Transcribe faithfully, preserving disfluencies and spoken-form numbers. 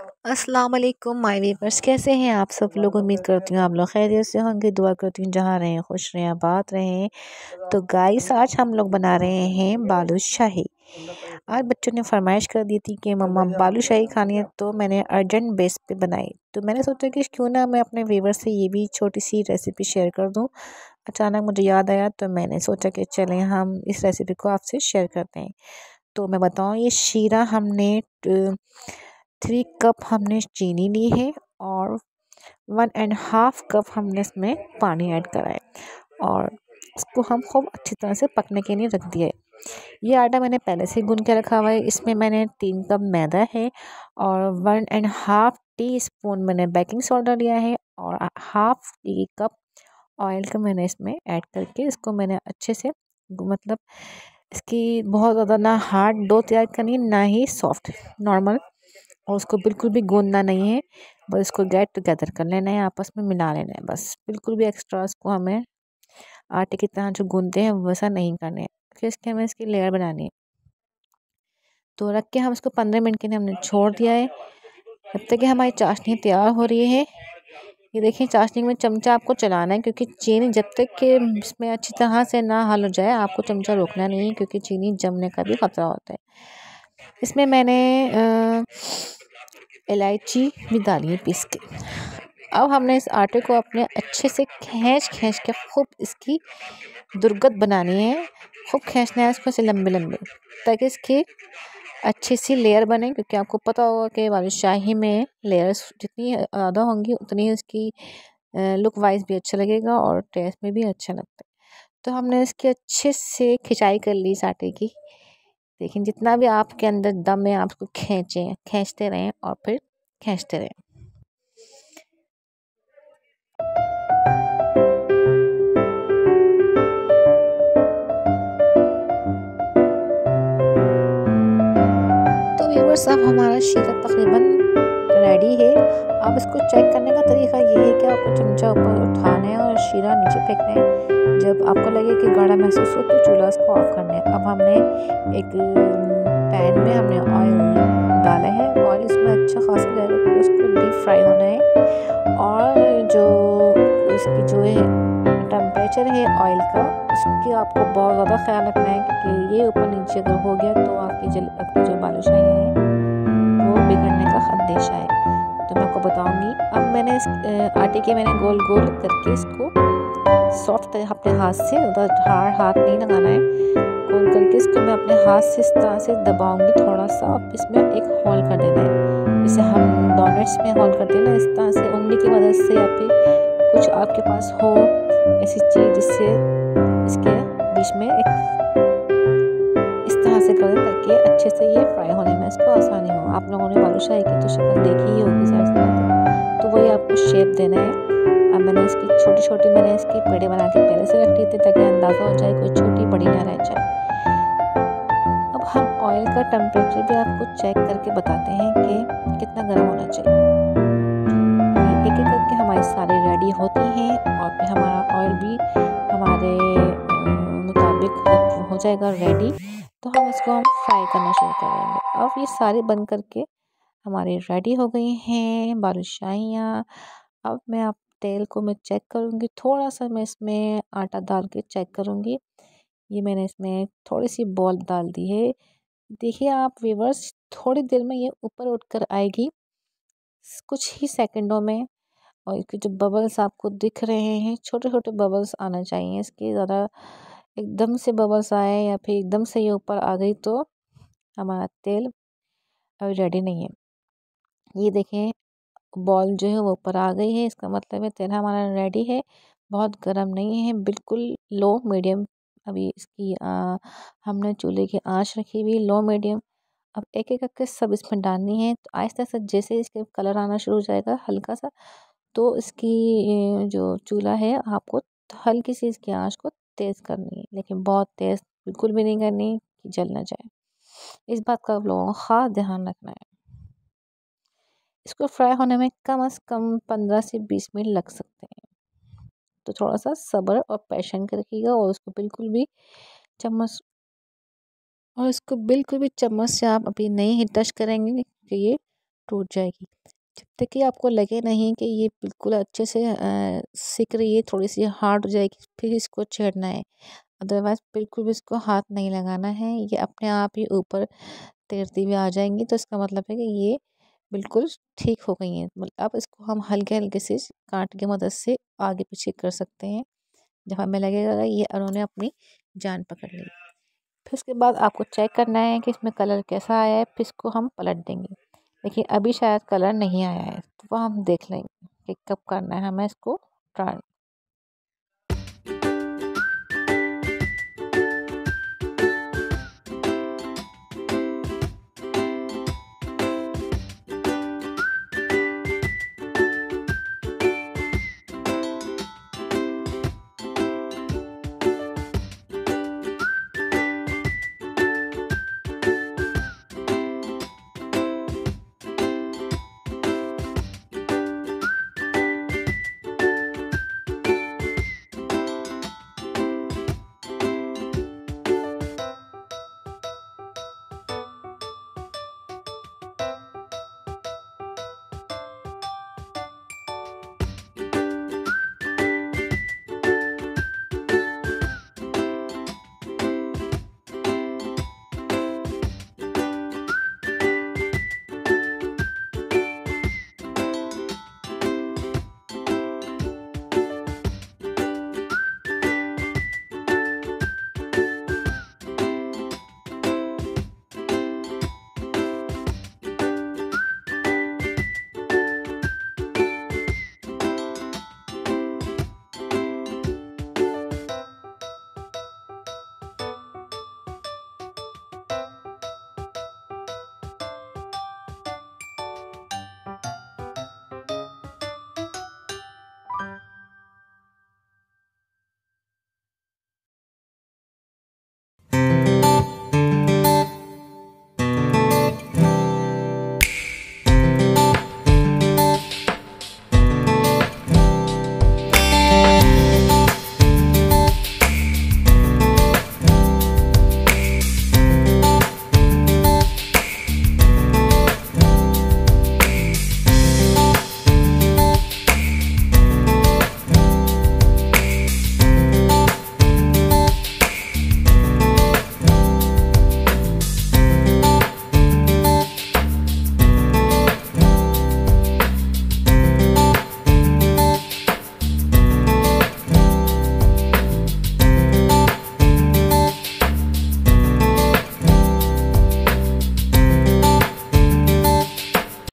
अस्सलाम वालेकुम my viewers, कैसे हैं आप सब लोग। उम्मीद करती हूँ आप लोग खैरियत से होंगे। दुआ करती हूँ जहाँ रहें खुश रहें आबाद रहें। तो गाइस, आज हम लोग बना रहे हैं बालूशाही। आज बच्चों ने फरमाइश कर दी थी कि मम्मा बालूशाही खानी है, तो मैंने अर्जेंट बेस पे बनाई। तो मैंने सोचा कि क्यों ना मैं अपने व्यूअर्स से ये भी छोटी सी रेसिपी शेयर कर दूँ। अचानक मुझे याद आया तो मैंने सोचा कि चलें हम इस रेसिपी को आपसे शेयर करते हैं। तो मैं बताऊँ, ये शीरा हमने थ्री कप हमने चीनी ली है और वन एंड हाफ कप हमने इसमें पानी ऐड करा है और इसको हम खूब अच्छी तरह से पकने के लिए रख दिया है। ये आटा मैंने पहले से गूंद के रखा हुआ है। इसमें मैंने तीन कप मैदा है और one and half teaspoon मैंने बेकिंग सोडा लिया है और हाफ टी कप ऑयल का मैंने इसमें ऐड करके इसको मैंने अच्छे से, मतलब इसकी बहुत ज़्यादा ना हार्ड डो तैयार करनी है ना ही सॉफ्ट, नॉर्मल, और उसको बिल्कुल भी गूंदना नहीं है। बस इसको गेट टुगेदर कर लेना है, आपस में मिला लेना है। बस बिल्कुल भी एक्स्ट्रा इसको हमें आटे की तरह जो गूंदते हैं वैसा नहीं करना है। फिर इसके हमें इसकी लेयर बनानी है। तो रख के हम इसको पंद्रह मिनट के लिए हमने छोड़ दिया है, जब तक कि हमारी चाशनी तैयार हो रही है। ये देखिए, चाशनी में चमचा आपको चलाना है, क्योंकि चीनी जब तक कि इसमें अच्छी तरह से ना हल हो जाए आपको चमचा रोकना नहीं है, क्योंकि चीनी जमने का भी खतरा होता है। इसमें मैंने इलायची भी डाली है पीस के। अब हमने इस आटे को अपने अच्छे से खींच खींच के खूब इसकी दुर्गत बनानी है। खूब खींचना है इसको ऐसे लंबे लंबे, ताकि इसकी अच्छी सी लेयर बने, क्योंकि आपको पता होगा कि बालूशाही में लेयर्स जितनी ज़्यादा होंगी उतनी इसकी लुक वाइज भी अच्छा लगेगा और टेस्ट में भी अच्छा लगता है। तो हमने इसकी अच्छे से खिंचाई कर ली इस आटे की। लेकिन जितना भी आपके अंदर दम है आप उसको खींचें, खींचते रहें और फिर खींचते रहें। तो व्यूअर्स, अब हमारा शीरा तकरीबन रेडी है। अब इसको चेक करने का तरीका ये है कि आपको चमचा ऊपर उठाना है और शीरा नीचे फेंकना है। जब आपको लगे कि गाढ़ा महसूस हो तो चूल्हा इसको ऑफ करना है। अब हमने एक पैन में हमने ऑयल डाला है। ऑयल इसमें अच्छा खासा जाएगा, फिर उसको डीप फ्राई होना है। और जो इसकी जो है टेम्परेचर है ऑयल का, उसकी आपको बहुत ज़्यादा ख्याल रखना है, क्योंकि ये ऊपर नीचे अगर हो गया तो आपकी जल आपकी जो बालूशाही है वो बिगड़ने का खदशा है। तो मैं आपको बताऊंगी। अब मैंने इस आटे के मैंने गोल गोल करके इसको सॉफ्ट अपने हाथ से, हार्ड हाथ नहीं लगाना है, गोल करके इसको मैं अपने हाथ से इस तरह से दबाऊंगी थोड़ा सा। अब इसमें एक होल कर देना है, जैसे हम डोनट्स में होल करते हैं ना, इस तरह से उंगली की मदद से या फिर कुछ आपके पास हो ऐसी चीज़ जिससे इसके बीच में एक इस तरह से कर दें, ताकि अच्छे से ये फ्राई होने में इसको आसानी हो। आप लोगों ने बालूशाही की तो शक्ल देखी ही होगी सारी सारी, तो वही आपको शेप देना है। अब मैंने इसकी छोटी छोटी मैंने इसकी पेड़े बना के पहले से रख ली थी, ताकि अंदाज़ा हो जाए कोई छोटी बड़ी ना रह जाए। अब हम ऑयल का टेम्परेचर भी आपको चेक करके बताते हैं कि कितना गर्म होना चाहिए। एक एक करके हमारी सारी रेडी होती हैं और फिर हमारा ऑयल भी हमारे मुताबिक हो जाएगा रेडी। तो हम इसको हम फ्राई करना शुरू कर देंगे। अब ये सारे बन करके हमारी रेडी हो गई हैं बालूशाहियाँ। अब मैं आप तेल को मैं चेक करूँगी, थोड़ा सा मैं इसमें आटा डाल के चेक करूँगी। ये मैंने इसमें थोड़ी सी बॉल डाल दी है। देखिए आप व्यूअर्स, थोड़ी देर में ये ऊपर उठकर आएगी, कुछ ही सेकंडों में। और इसके जो बबल्स आपको दिख रहे हैं, छोटे छोटे बबल्स आना चाहिए इसके। ज़्यादा एकदम से बबल्स आए या फिर एकदम से ये ऊपर आ गई तो हमारा तेल अभी रेडी नहीं है। ये देखें, बॉल जो है वो ऊपर आ गई है, इसका मतलब है तेल हमारा रेडी है। बहुत गर्म नहीं है, बिल्कुल लो मीडियम। अभी इसकी आ, हमने चूल्हे की आंच रखी हुई लो मीडियम। अब एक एक करके सब इसमें डालनी है। तो आहिस्ता आहिस्ता जैसे इसके कलर आना शुरू हो जाएगा हल्का सा, तो इसकी जो चूल्हा है आपको हल्की सी इसकी आंच को तेज़ करनी है, लेकिन बहुत तेज़ बिल्कुल भी नहीं करनी कि जल ना जाए। इस बात का आप लोगों को ख़ास ध्यान रखना है। इसको फ्राई होने में कम से कम पंद्रह से बीस मिनट लग सकते हैं। तो थोड़ा सा सब्र और पेशेंस रखिएगा और उसको बिल्कुल भी चम्मच और इसको बिल्कुल भी चम्मच से आप अभी नहीं ही टच करेंगे कि ये टूट जाएगी। जब तक कि आपको लगे नहीं कि ये बिल्कुल अच्छे से अ, सिक रही है, थोड़ी सी हार्ड हो जाएगी, फिर इसको छेड़ना है। अदरवाइज़ बिल्कुल भी इसको हाथ नहीं लगाना है, ये अपने आप ही ऊपर तैरती हुई आ जाएंगी। तो इसका मतलब है कि ये बिल्कुल ठीक हो गई हैं। मतलब अब इसको हम हल्के हल्के से कांटे की मदद से आगे पीछे कर सकते हैं। जब हमें लगेगा ये उन्होंने अपनी जान पकड़ ली, फिर उसके बाद आपको चेक करना है कि इसमें कलर कैसा आया है। फिर इसको हम पलट देंगे। देखिए अभी शायद कलर नहीं आया है, तो वो हम देख लेंगे कि कब करना है हमें इसको ट्राई।